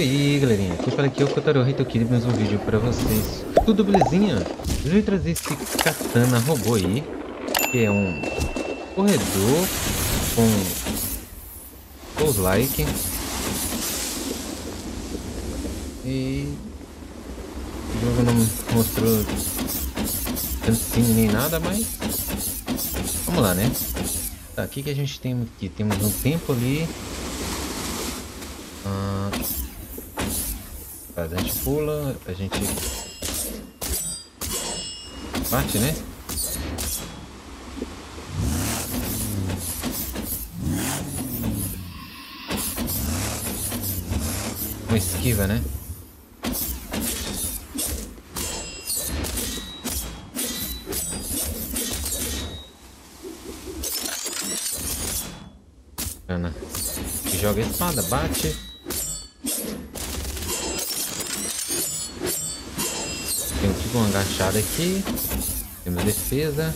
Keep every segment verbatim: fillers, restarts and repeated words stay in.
aí, galerinha, aqui fala aqui é o Kotaro Rei, eu queria mais um vídeo pra vocês. Tudo belezinha? Eu vou trazer esse katana robô aí, que é um corredor com os like. E o jogo não mostrou cutscene nem nada, mas vamos lá, né? Tá, aqui que a gente tem aqui, temos um tempo ali. Ah, a gente pula, a gente bate, né? Uma esquiva, né? Ana, joga a espada, bate. Tem tipo uma agachada aqui. Temos defesa.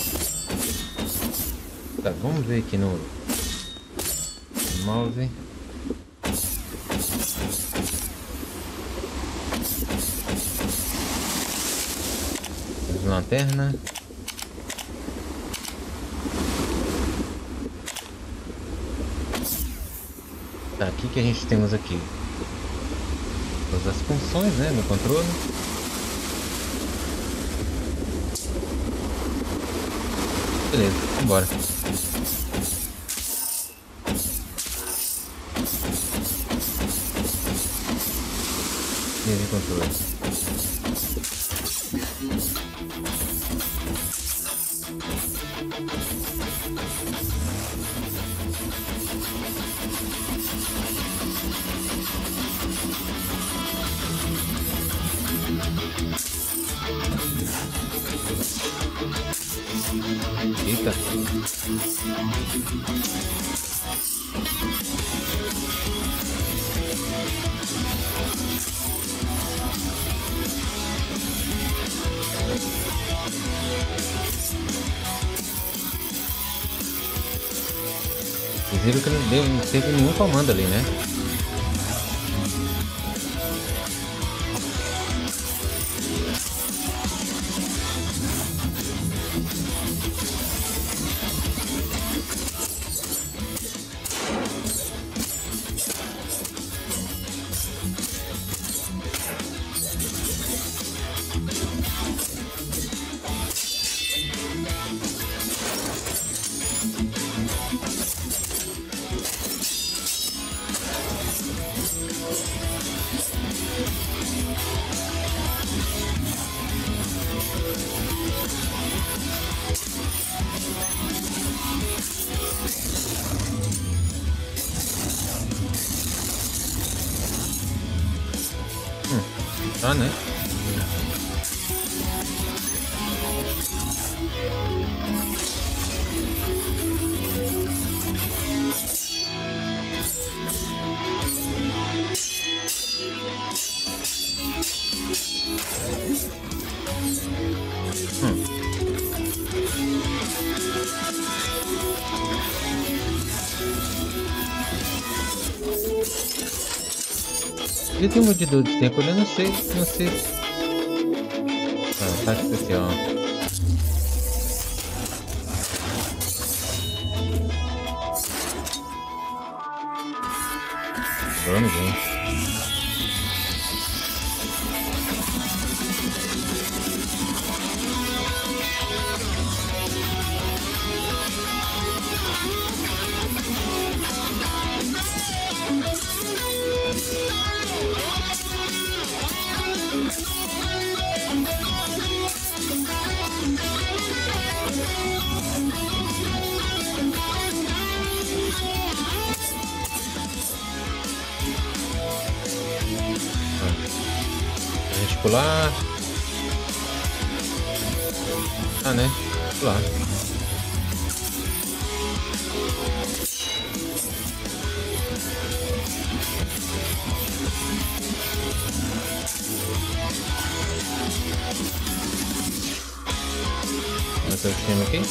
Tá, vamos ver aqui no mouse. Temos lanterna. Tá, aqui que a gente temos aqui todas as funções, né, no controle. Beleza, vambora. Linha de controle. Eita. Vocês viram que não deu, não teve nenhum comando ali, né? Tá, né? Hum. Ele tem um medidor de tempo, eu não sei, não sei. Ah, tá especial. Vamos ver. Pular. Ah, né? Pular. Esse é o esquema aqui.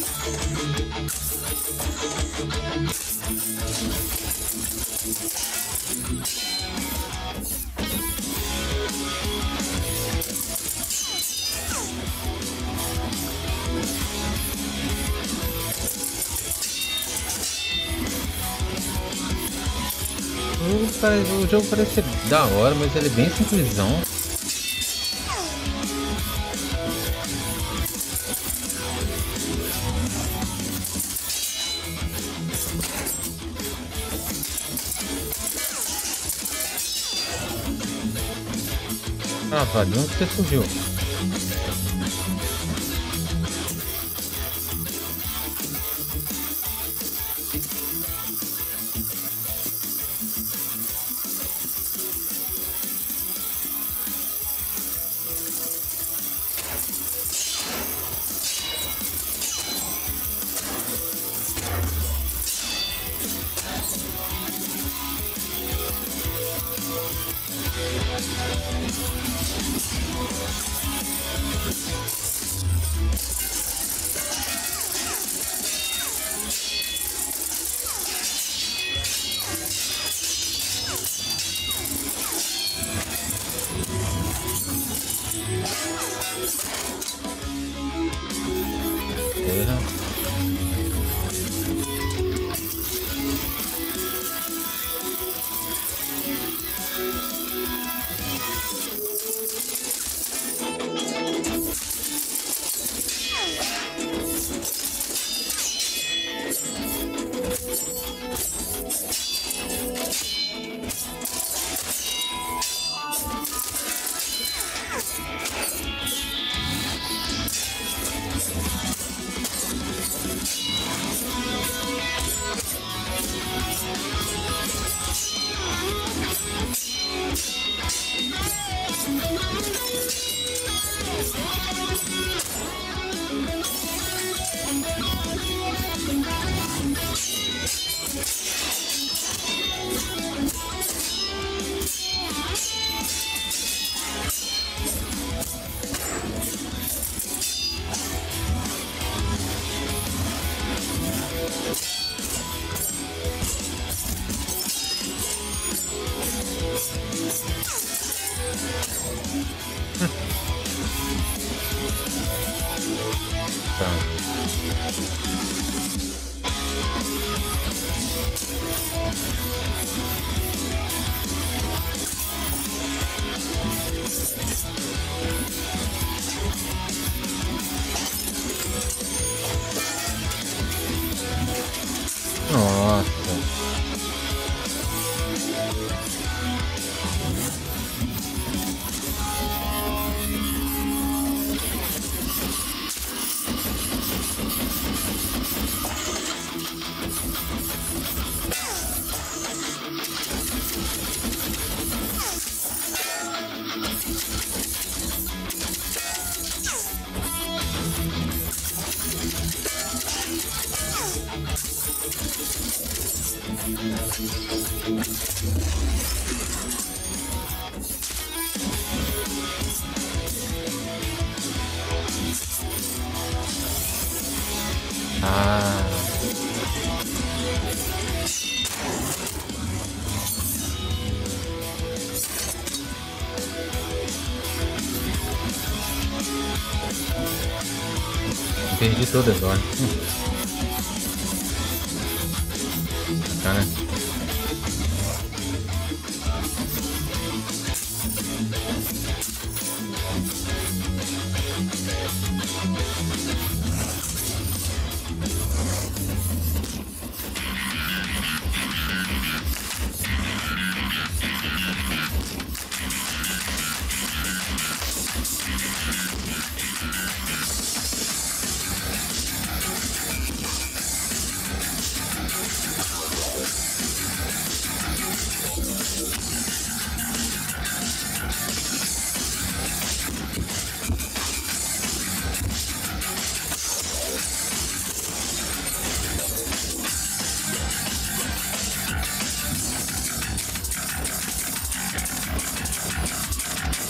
O, parece, o jogo parece ser da hora, mas ele é bem simplesão. Ah, pá, de onde você surgiu? Nossa. Ah. Perdi todas agora. Hum. Tá, né?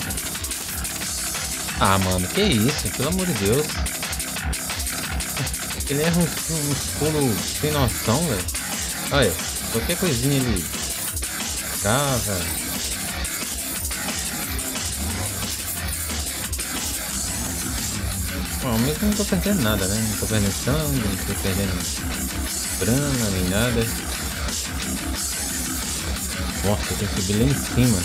Ah, mano, que isso? Pelo amor de Deus. Ele erra uns, uns pulos sem noção, velho. Olha, qualquer coisinha ele cava. Bom, mesmo que eu não tô perdendo nada, né? Não tô perdendo sangue, não tô perdendo grana nem nada. Nossa, eu tenho que subir lá em cima.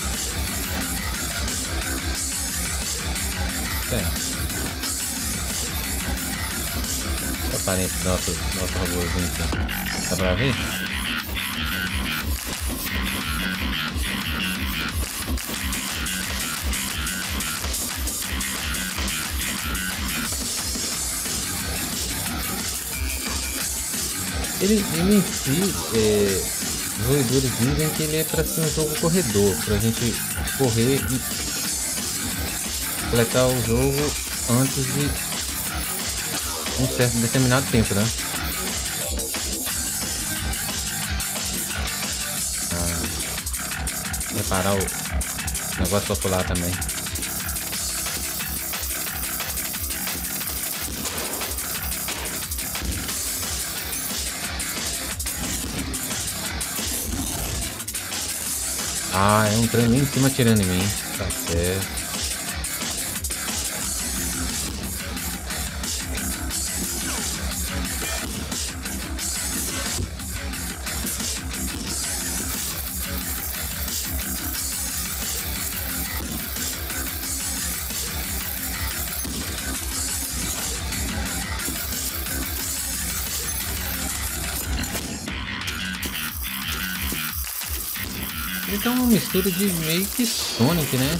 É. Aparente do nosso, nosso robôzinho aqui. Dá pra ver? Ele, ele em si, é, os roedores dizem que ele é para ser um jogo corredor, pra gente correr e completar o jogo antes de um certo determinado tempo, né? Ah, reparar o negócio popular também. Ah, é um trem lá em cima atirando em mim. Tá certo. Então é uma mistura de meio que Sonic, né?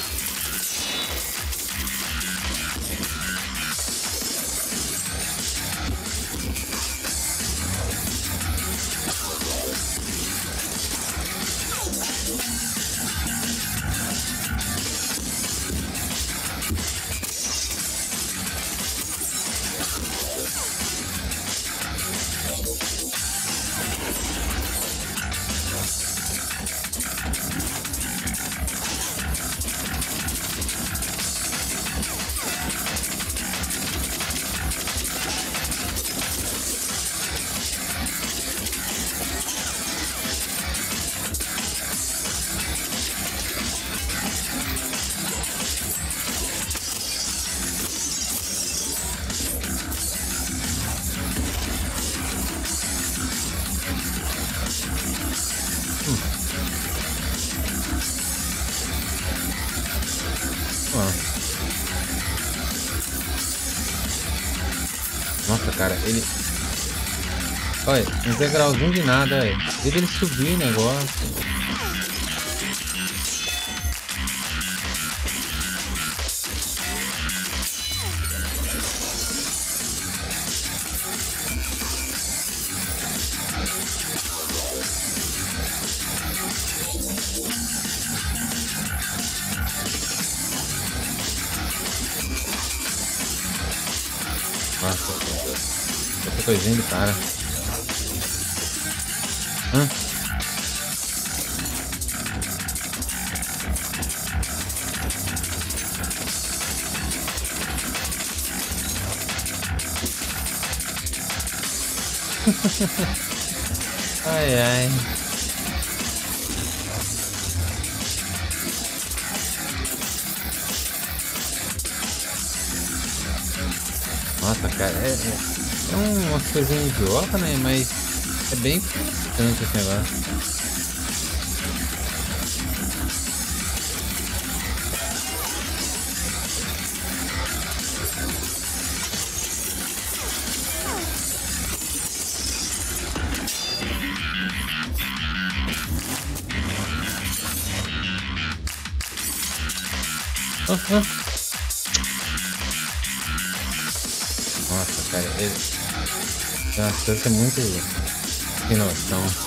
Nossa, cara, ele... Olha, um degrauzinho de nada, é. Ele, ele subir o negócio. Nossa, essa coisinha do cara. Hã? Ai, ai. Nossa, cara, é, é, é uma coisinha idiota, né? Mas é bem frustrante esse negócio. Ah, ah. Nossa, cara, ele... Nossa, isso é muito sem noção.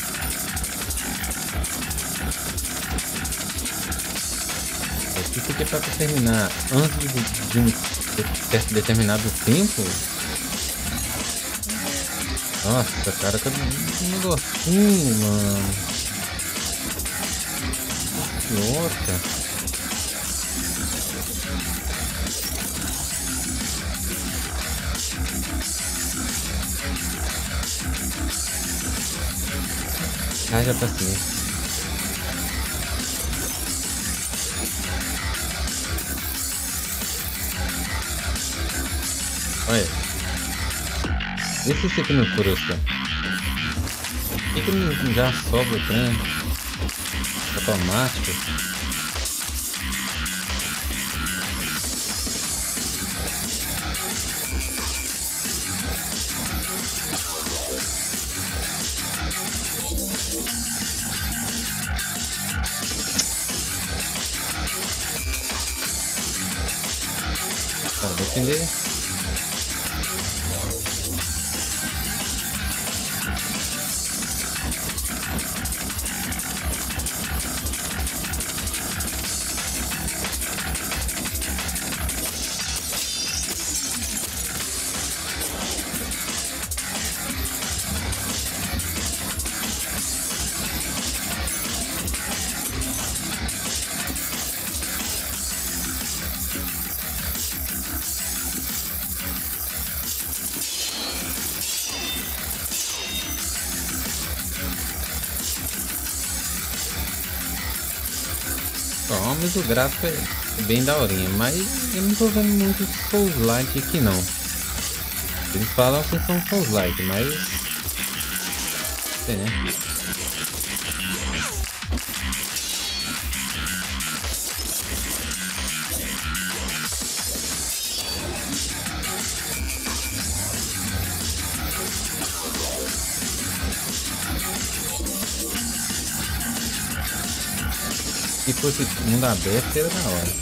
Aqui fica botar pra terminar antes de, de um certo determinado tempo. Nossa, cara, cadê um negocinho, mano? Idiota. Haja paciência. Olha. Esse aqui não frustra. Por que não já sobra o trem? Automático. Tá, defender. Ó, mas o gráfico é bem daorinha, mas eu não tô vendo muito Souls-like aqui não. Eles falam que são Souls-like, mas... sei, né? Se fosse mundo aberto, era da hora.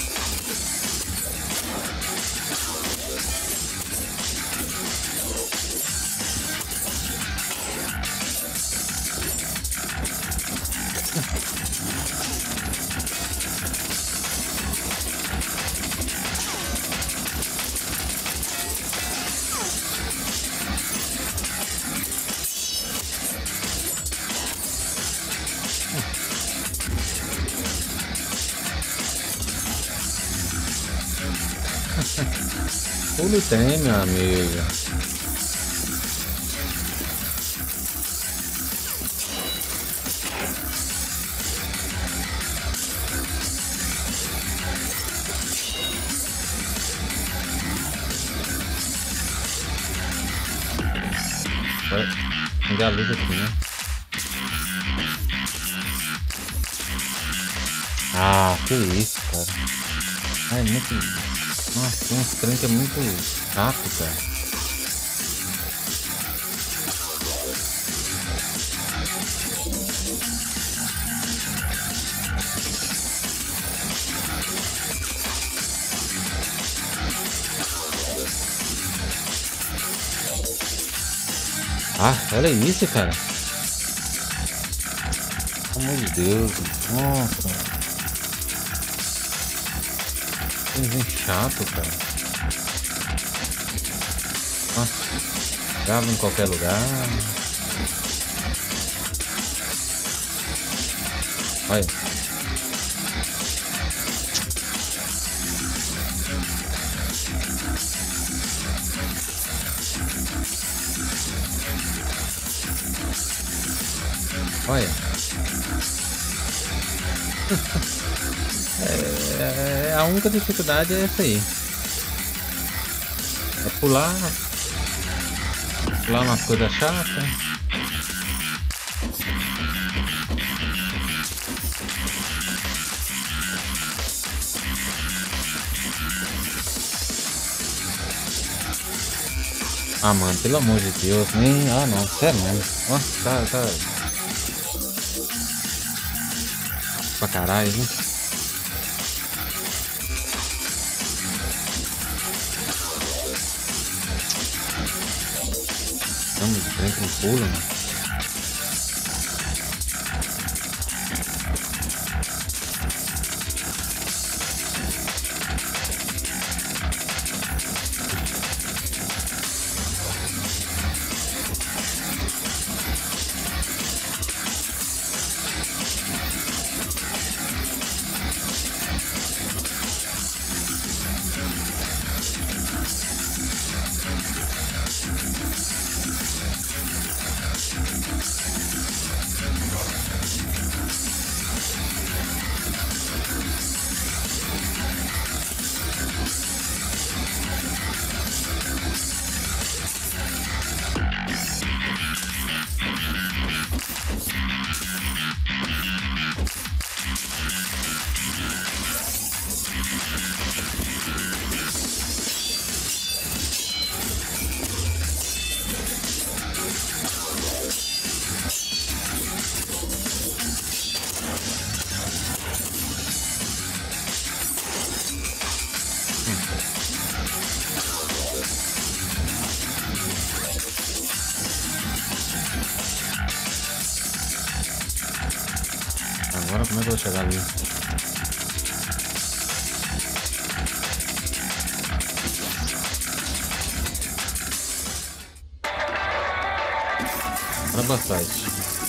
Pulo tem, meu amigo. Vai ligar a luz aqui, né? Ah, que isso, cara. Ah, é muito... nossa, tem uns trem que é muito rápido, cara. Ah, olha isso, cara. Pelo amor de Deus. Nossa. Tremzinho chato, cara. Nossa. Grava em qualquer lugar. Olha. Olha. é, a única dificuldade é essa aí. É pular. Pular umas coisas chatas. Ah, mano, pelo amor de Deus, nem... ah, não, sério mesmo. Nossa, tá, tá... pra caralho, viu? Estamos de frente no pulo, mano. como é que eu vou chegar ali? Para boa sorte.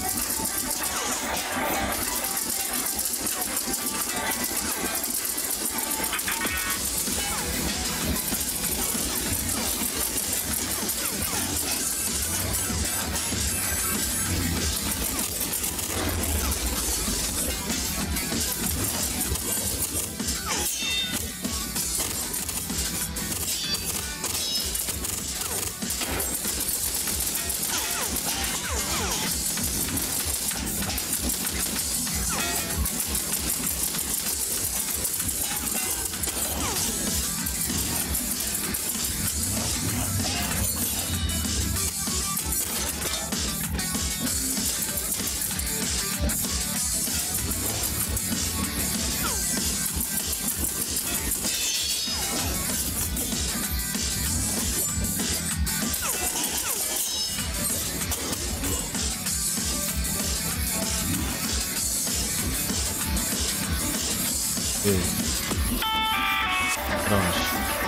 Pronto.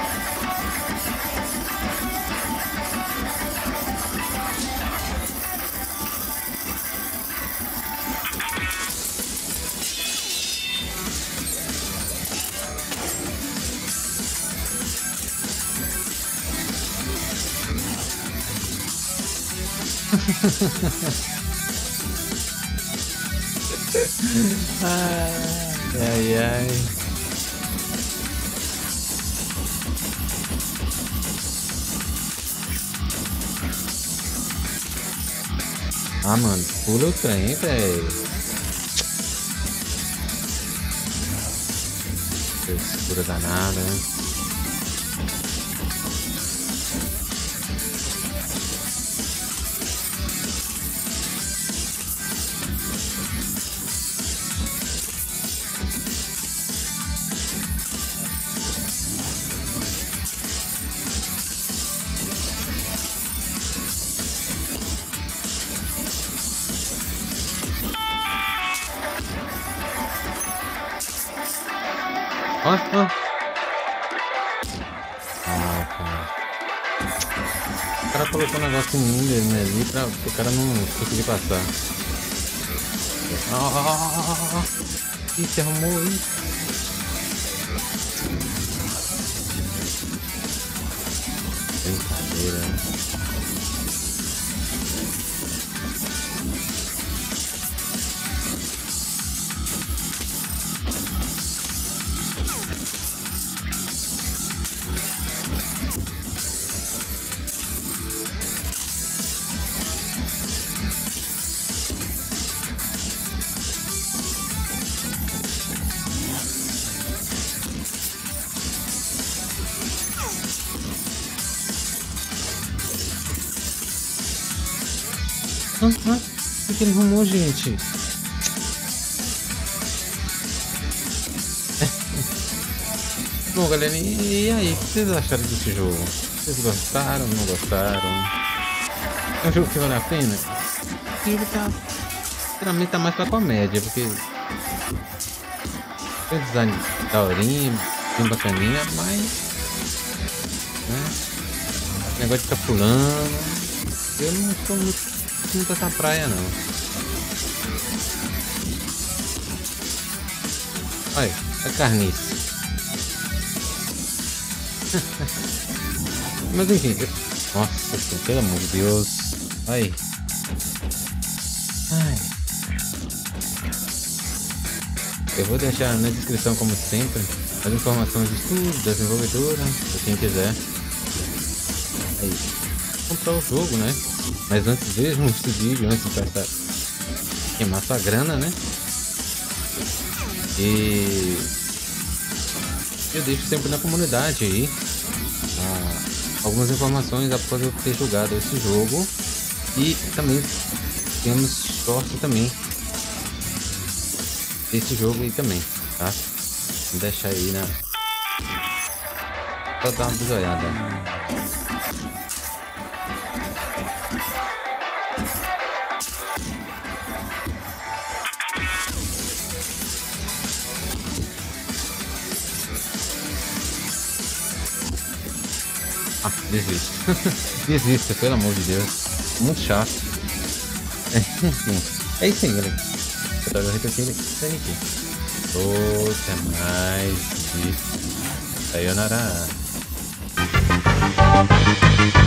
Ai, ai, ai. Ah, mano, pula o trem, velho. Escura danada, né? Ó, ó. Ah, cara. O cara colocou um negócio em mim dele ali pra o cara não conseguir passar. Ah, ah, ah, ah. Ih, se arrumou aí. Brincadeira. Ah, ah, o que ele arrumou, gente? Bom, galera, e aí, o que vocês acharam desse jogo? Vocês gostaram, não gostaram? É um jogo que vale a pena? Esse jogo tá... Sinceramente tá mais pra comédia, porque... Tem um design daorinha, bem bacaninha, mas... Né? Negócio de ficar pulando... Eu não sou muito... Muito essa praia não. Olha, a carniça. Mas enfim, eu... nossa, pelo amor de Deus. Ai. Ai. Eu vou deixar na descrição, como sempre, as informações de estudo, desenvolvedora, pra quem quiser. Aí. Comprar o jogo, né? Mas antes mesmo desse vídeo, antes de gastar, queimar sua grana, né? E eu deixo sempre na comunidade aí ah, algumas informações após eu ter jogado esse jogo. E também temos sorte também desse jogo aí também, tá? Vou deixar aí na... Só dar uma bisoiada. Ah, desista. Desista, pelo amor de Deus. Muito chato. Enfim, é isso aí, galera. Eu tava repetindo isso aqui. Até mais. Sayonara.